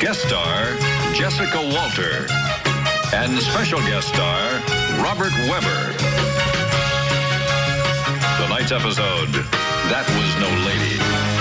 Guest star, Jessica Walter. And special guest star, Robert Webber. Tonight's episode, That Was No Lady.